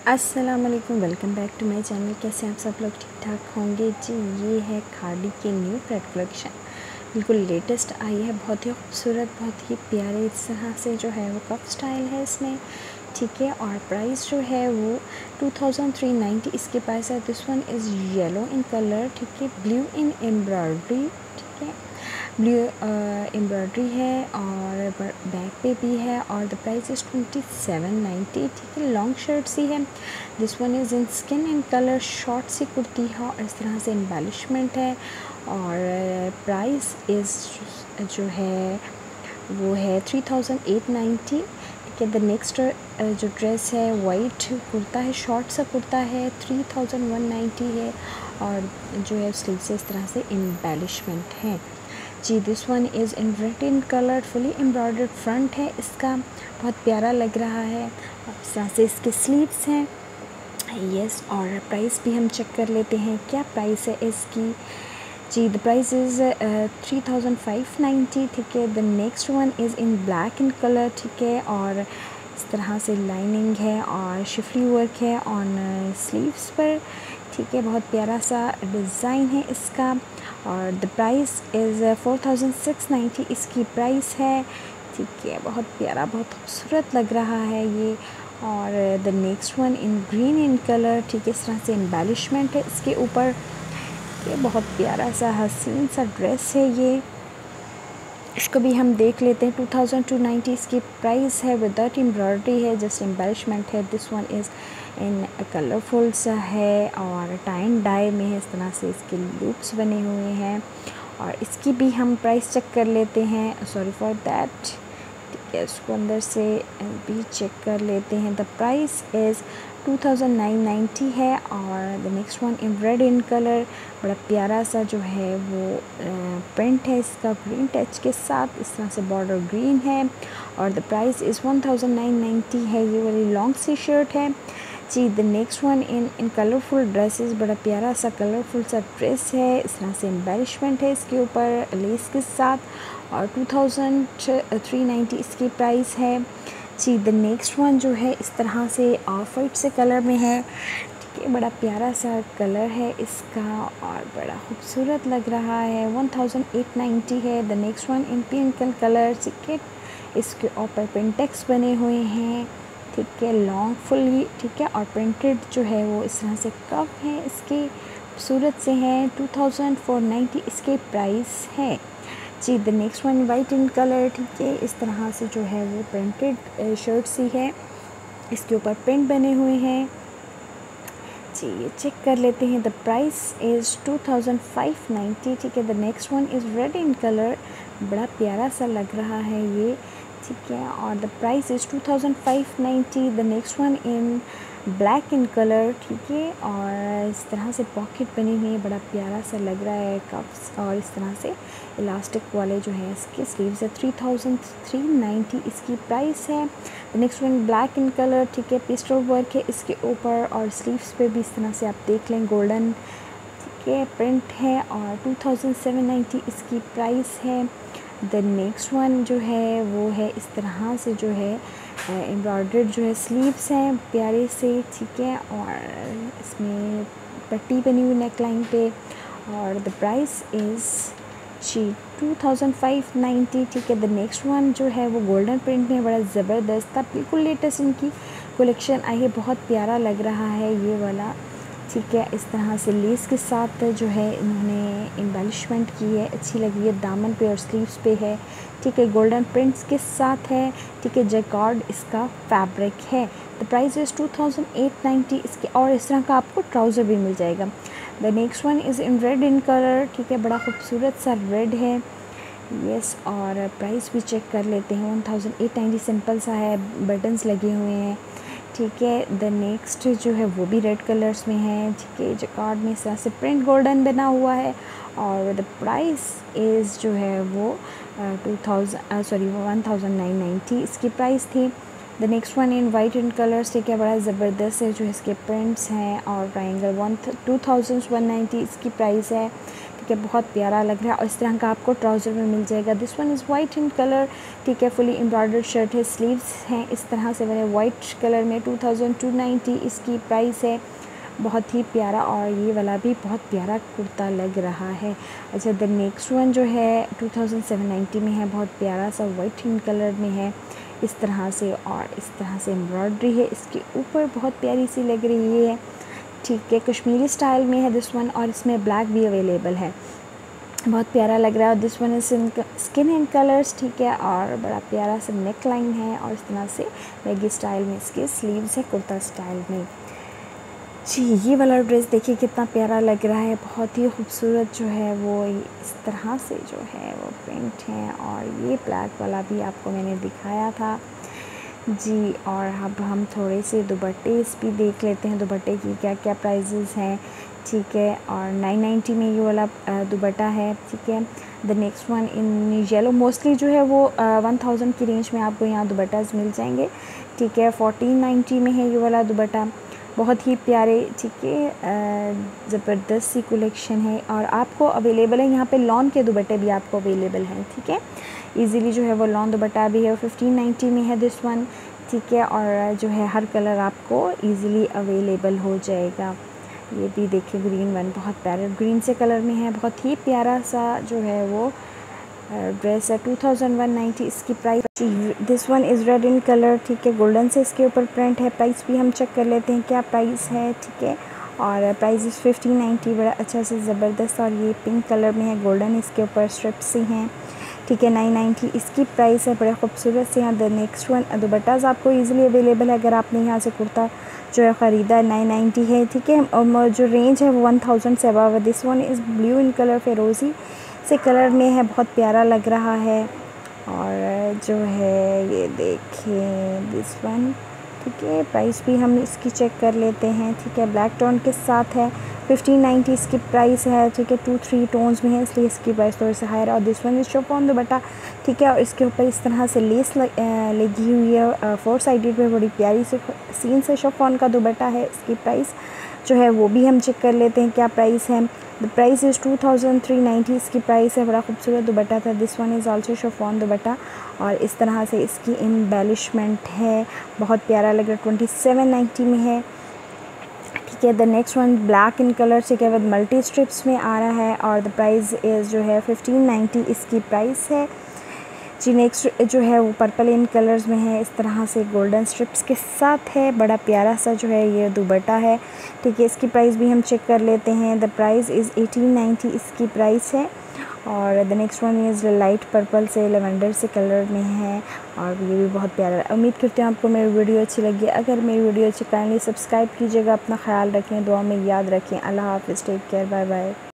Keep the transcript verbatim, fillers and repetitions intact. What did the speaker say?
अस्सलाम वालेकुम, welcome back to my channel. कैसे आप सब लोग ठीक ठाक होंगे जी। ये है खादी की न्यू प्रेड कलेक्शन, बिल्कुल लेटेस्ट आई है, बहुत ही खूबसूरत, बहुत ही प्यारे। इस तरह से जो है वो कप स्टाइल है इसमें, ठीक है। और प्राइस जो है वो टू थाउजेंड थ्री नाइन्टी इसके प्राइस है। This one is yellow in colour, ठीक है, ब्लू इन एम्ब्रॉयडरी, ठीक है, ब्लू एम्ब्रॉयडरी है और बैक पे भी है। और the price is twenty seven ninety, ठीक है। लॉन्ग शर्ट सी है। This one is in skin in colour, short सी कुर्ती है और इस तरह से एम्बेलिशमेंट है। और प्राइस इज़ जो है वो है थ्री थाउजेंड एट नाइन्टी, ठीक है। द नेक्स्ट जो ड्रेस है वाइट कुर्ता है, शॉर्ट सा कुर्ता है, थ्री थाउजेंड वन नाइन्टी है। और जो है स्लीव से इस तरह से एम्बेलिशमेंट है जी। This one is in red in colour, fully embroidered front है इसका, बहुत प्यारा लग रहा है। इस तरह से इसके स्लीव्स हैं, यस। और प्राइस भी हम चेक कर लेते हैं, क्या प्राइस है इसकी जी। The price is three thousand five ninety, ठीक है। The next one is in black in colour, ठीक है। और इस तरह से लाइनिंग है और शिफली वर्क है ऑन स्लीव्स पर, ठीक है। बहुत प्यारा सा डिज़ाइन है इसका। और the price is four thousand six ninety इसकी प्राइस है, ठीक है। बहुत प्यारा, बहुत खूबसूरत लग रहा है ये। और the next one in green in colour, ठीक है। इस तरह से एम्बेलिशमेंट है इसके ऊपर, ये बहुत प्यारा सा हसीन सा ड्रेस है ये। इसको भी हम देख लेते हैं। टू थाउजेंड टू नाइन्टी इसकी प्राइस है, विदाउट एम्ब्रॉयडरी है, जस्ट एम्बेलिशमेंट है। This one is in colourful सा है और टाइन डाई में है, इस तरह से इसके लूप्स बने हुए हैं। और इसकी भी हम प्राइस चेक कर लेते हैं, सॉरी फॉर दैट, ठीक है। इसको अंदर से भी चेक कर लेते हैं। The price is two thousand nine ninety है। और the next one in red in colour, बड़ा प्यारा सा जो है वो प्रिंट है इसका, ग्रीन टच के साथ, इस तरह से बॉर्डर ग्रीन है। और the price is one thousand nine ninety है। ये वाली लॉन्ग सी शर्ट है जी। The next one in in colourful dresses, बड़ा प्यारा सा कलरफुल सा ड्रेस है, इस तरह से एम्बेलिशमेंट है इसके ऊपर लेस के साथ। और टू थाउजेंड थ्री नाइन्टी इसकी प्राइस है जी। द नेक्स्ट वन जो है इस तरह से ऑफ वाइट से कलर में है, ठीक है। बड़ा प्यारा सा कलर है इसका और बड़ा खूबसूरत लग रहा है। वन थाउजेंड एट नाइन्टी है। The next one in pink colour, ठीक है। इसके ऊपर प्रिंटेक्स बने हुए हैं, ठीक है, लॉन्ग फुली, ठीक है। और प्रिंटेड जो है वो इस तरह से कप है इसके, खूबसूरत से हैं। टू थाउजेंड फोर नाइन्टी इसके प्राइस है जी। The next one white in colour, ठीक है। इस तरह से जो है वो प्रिंटेड शर्ट सी है, इसके ऊपर प्रिंट बने हुए हैं जी। ये चेक कर लेते हैं। The price is two thousand five ninety, ठीक है। The next one is red in colour, बड़ा प्यारा सा लग रहा है ये, ठीक है। और the price is two thousand five ninety. The next one in black in colour, ठीक है। और इस तरह से पॉकेट बनी हुई है, बड़ा प्यारा सा लग रहा है कप्स। और इस तरह से इलास्टिक वाले जो है इसके स्लीव्स है। थ्री थाउजेंड थ्री नाइन्टी इसकी प्राइस है। The next one black in colour, ठीक है, पिस्टल वर्क है इसके ऊपर और स्लीव्स पे भी इस तरह से आप देख लें गोल्डन, ठीक है, प्रिंट है। और टू थाउजेंड सेवन नाइन्टी इसकी प्राइस है। द नेक्स्ट वन जो है वो है इस तरह से जो है एम्ब्रॉयडर्ड जो है स्लीव्स हैं प्यारे से, ठीक है। और इसमें पट्टी बनी हुई नेक लाइन पे। और द प्राइस इज़ जी टू थाउजेंड फाइव नाइन्टी, ठीक है। द नेक्स्ट वन जो है वो गोल्डन प्रिंट में, बड़ा ज़बरदस्त था, बिल्कुल लेटेस्ट इनकी कलेक्शन आई है, बहुत प्यारा लग रहा है ये वाला, ठीक है। इस तरह से लेस के साथ जो है इन्होंने एम्बेलिशमेंट की है, अच्छी लगी है, दामन पे और स्लीव्स पे है, ठीक है। गोल्डन प्रिंट्स के साथ है, ठीक है। जैकार्ड इसका फैब्रिक है। The price is two thousand eight ninety इसके। और इस तरह का आपको ट्राउज़र भी मिल जाएगा। The next one is in red in colour, ठीक है, बड़ा खूबसूरत सा रेड है, यस। और प्राइस भी चेक कर लेते हैं। One thousand eight ninety simple सा है, बटन्स लगे हुए हैं, ठीक है। द नेक्स्ट जो है वो भी रेड कलर्स में है, ठीक है। जैकार्ड में इस तरह से प्रिंट गोल्डन बना हुआ है। और द प्राइस इज़ जो है वो two thousand sorry one thousand nine ninety इसकी प्राइस थी। The next one in white in colours, ठीक है, बड़ा ज़बरदस्त है जो इसके प्रिंट्स हैं। और triangle one two thousand one ninety इसकी प्राइस है, ठीक है, बहुत प्यारा लग रहा है और इस तरह का आपको ट्राउज़र में मिल जाएगा। This one is white in colour, ठीक है, फुली एम्ब्रॉयडर्ड शर्ट है, स्लीव्स हैं इस तरह से बने वाइट कलर में। टू थाउजेंड टू नाइन्टी इसकी प्राइस है, बहुत ही प्यारा, और ये वाला भी बहुत प्यारा कुर्ता लग रहा है। अच्छा, द नेक्स्ट वन जो है टू थाउजेंड सेवन नाइन्टी में है, बहुत प्यारा सा वाइट इन कलर में है इस तरह से, और इस तरह से एम्ब्रॉयडरी है इसके ऊपर, बहुत प्यारी सी लग रही है, ठीक है, कश्मीरी स्टाइल में है दिस वन, और इसमें ब्लैक भी अवेलेबल है, बहुत प्यारा लग रहा है। This one is skin and colours, ठीक है, और बड़ा प्यारा सा नेक लाइन है और इस तरह से लेगी स्टाइल में इसके स्लीव्स है कुर्ता स्टाइल में। जी, ये वाला ड्रेस देखिए कितना प्यारा लग रहा है, बहुत ही खूबसूरत जो है वो इस तरह से जो है वो प्रिंट है, और ये ब्लैक वाला भी आपको मैंने दिखाया था जी। और अब हम थोड़े से दुपट्टे भी देख लेते हैं, दुपट्टे की क्या क्या प्राइजेज़ हैं, ठीक है, और नाइन नाइन्टी में ये वाला दुपट्टा है, ठीक है। The next one in yellow, mostly जो है वो वन थाउजेंड की रेंज में आपको यहाँ दुपट्टास मिल जाएंगे, ठीक है। फोर्टीन नाइन्टी में है ये वाला दुपट्टा, बहुत ही प्यारे, ठीक है, ज़बरदस्त सी कलेक्शन है, और आपको अवेलेबल है यहाँ पे लॉन के दुपट्टे भी आपको अवेलेबल हैं, ठीक है, इजीली जो है वो लॉन दुपट्टा भी है, फिफ्टीन नाइन्टी में है दिस वन, ठीक है, और जो है हर कलर आपको इजीली अवेलेबल हो जाएगा। ये भी देखिए ग्रीन वन, बहुत प्यारा ग्रीन से कलर में है, बहुत ही प्यारा सा जो है वो ड्रेस है, टू थाउजेंड वन नाइन्टी इसकी price. This one is red in colour, ठीक है, गोल्डन से इसके ऊपर प्रिंट है, प्राइस भी हम चेक कर लेते हैं क्या प्राइस है, ठीक है, और प्राइस इज़ फिफ्टीन नाइन्टी, बड़ा अच्छा से ज़बरदस्त, और ये पिंक कलर में है, गोल्डन इसके ऊपर स्ट्रिप्स सी हैं, ठीक है, नाइन नाइन्टी इसकी प्राइस है, बड़े खूबसूरत से। यहाँ द नेक्स्ट वन दुपट्टाज आपको इजीली अवेलेबल है, अगर आपने यहाँ से कुर्ता जो है ख़रीदा नाइन नाइन्टी है, ठीक है, और जो रेंज है वो वन थाउजेंड से अबव है। This one is blue in colour, फिरोज़ी से कलर में है, बहुत प्यारा लग रहा है, और जो है ये देखिए दिस वन, ठीक है, प्राइस भी हम इसकी चेक कर लेते हैं, ठीक है, ब्लैक टोन के साथ है, फिफ्टीन नाइन्टी इसकी प्राइस है, ठीक है, टू थ्री टोन्स में है इसलिए इसकी प्राइस थोड़ी सी हायर है। और this one is chiffon dupatta, ठीक है, और इसके ऊपर इस तरह से लेस लगी हुई है, फोर साइडेड पे बड़ी प्यारी से सीन से शिफॉन का दुपट्टा है, इसकी प्राइस जो है वो भी हम चेक कर लेते हैं क्या प्राइस है। The price is two thousand three ninety इसकी प्राइस है, बड़ा खूबसूरत दुपट्टा था। This one is also chiffon dupatta, और इस तरह से इसकी एम्बेलिशमेंट है, बहुत प्यारा लग रहा है, ट्वेंटी सेवन नाइन्टी में है, ठीक है। The next one black in colour से क्या विद मल्टी स्ट्रिप्स में आ रहा है, और द प्राइस इज़ जो है फिफ्टीन नाइन्टी इसकी प्राइस है जी। नेक्स्ट जो है वो पर्पल इन कलर्स में है, इस तरह से गोल्डन स्ट्रिप्स के साथ है, बड़ा प्यारा सा जो है ये दुपट्टा है, ठीक है, इसकी प्राइस भी हम चेक कर लेते हैं। The price is eighteen ninety इसकी प्राइस है, और the next one is light purple से लेवेंडर से कलर में है, और ये भी बहुत प्यारा है। उम्मीद करते हैं आपको मेरी वीडियो अच्छी लगी, अगर मेरी वीडियो अच्छी काइंडली सब्सक्राइब कीजिएगा, अपना ख्याल रखें, दुआ में याद रखें, अल्लाह हाफ़िज़, टेक केयर, बाय बाय।